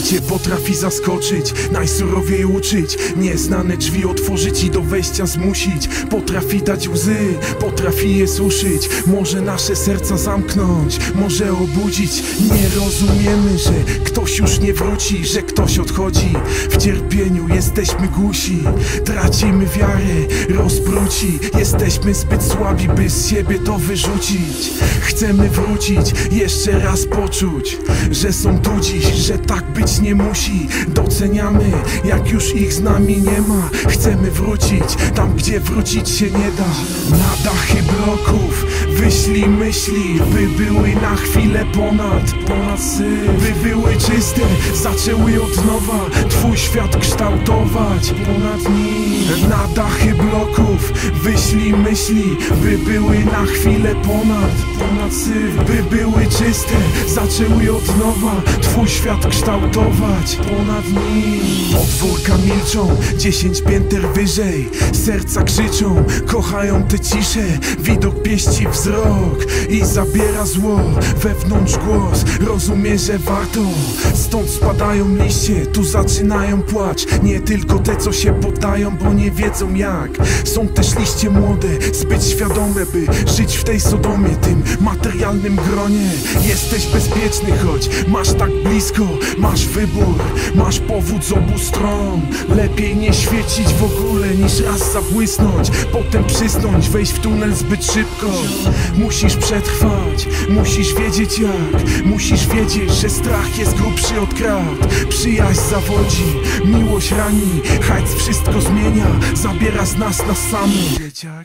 Życie potrafi zaskoczyć, najsurowiej uczyć, nieznane drzwi otworzyć i do wejścia zmusić. Potrafi dać łzy, potrafi je suszyć, może nasze serca zamknąć, może obudzić. Nie rozumiemy, że ktoś już nie wróci, że ktoś odchodzi. W cierpieniu jesteśmy głusi, tracimy wiarę, rozbruci. Jesteśmy zbyt słabi, by z siebie to wyrzucić. Chcemy wrócić, jeszcze raz poczuć, że są tu dziś, że tak być nie musi. Doceniamy, jak już ich z nami nie ma. Chcemy wrócić tam, gdzie wrócić się nie da. Na dachy bloków wyślij myśli, by były na chwilę ponad syf. By były czyste, zaczęły od nowa twój świat kształtować ponad nim. Na dachy bloków wyślij myśli, by były na chwilę ponad syf. By były czyste, zaczęły od nowa twój świat kształtować ponad nim. Podwórka milczą, 10 pięter wyżej, serca krzyczą, kochają tę ciszę. Widok pieści wzrok i zabiera zło, wewnątrz głos rozumie, że warto. Stąd spadają liście, tu zaczynają płacz. Nie tylko te, co się poddają, bo nie wiedzą jak. Są też liście młode, zbyt świadome, by żyć w tej Sodomie, tym materialnym gronie. Jesteś bezpieczny, choć masz tak blisko, masz wybór, masz powód z obu stron. Lepiej nie świecić w ogóle, niż raz zabłysnąć, potem przysnąć, wejść w tunel zbyt szybko. Musisz przetrwać, musisz wiedzieć jak. Musisz wiedzieć, że strach jest grubszy od krat. Przyjaźń zawodzi, miłość rani, hajc wszystko zmienia, zabiera z nas na samych.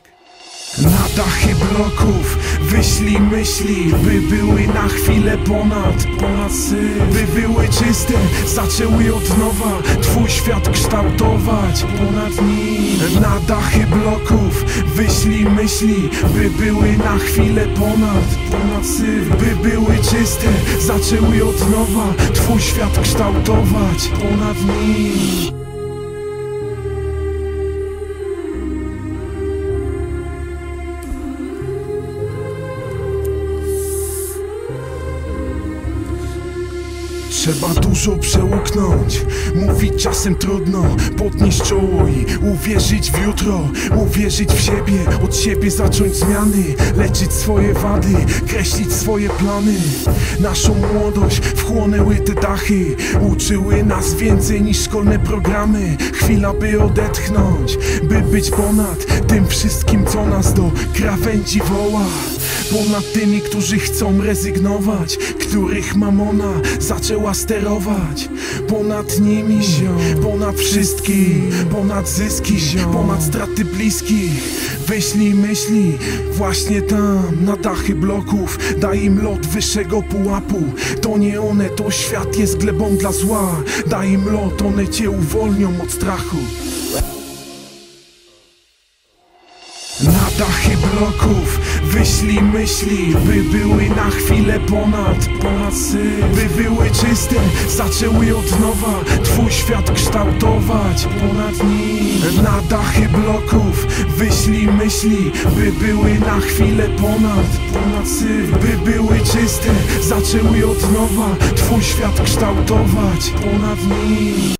Na dachy bloków wyślij myśli, by były na chwilę ponad syf. By były czyste, zaczęły od nowa twój świat kształtować ponad nim. Na dachy bloków wyślij myśli, by były na chwilę ponad syf. By były czyste, zaczęły od nowa twój świat kształtować ponad nim. Trzeba dużo przełknąć, mówić czasem trudno, podnieść czoło i uwierzyć w jutro. Uwierzyć w siebie, od siebie zacząć zmiany, leczyć swoje wady, kreślić swoje plany. Naszą młodość wchłonęły te dachy, uczyły nas więcej niż szkolne programy. Chwila, by odetchnąć, by być ponad tym wszystkim, co nas do krawędzi woła. Ponad tymi, którzy chcą rezygnować, których mamona zaczęła sterować. Ponad nimi, ponad wszystkim, ponad zyski, ponad straty bliskich. Wyślij myśli właśnie tam, na dachy bloków. Daj im lot wyższego pułapu. To nie one, to świat jest glebą dla zła. Daj im lot, one cię uwolnią od strachu. Na dachy bloków wyślij myśli, by były na chwilę ponad syf. By były czyste, zaczęły od nowa twój świat kształtować ponad nim. Na dachy bloków wyślij myśli, by były na chwilę ponad syf. By były czyste, zaczęły od nowa twój świat kształtować ponad nim.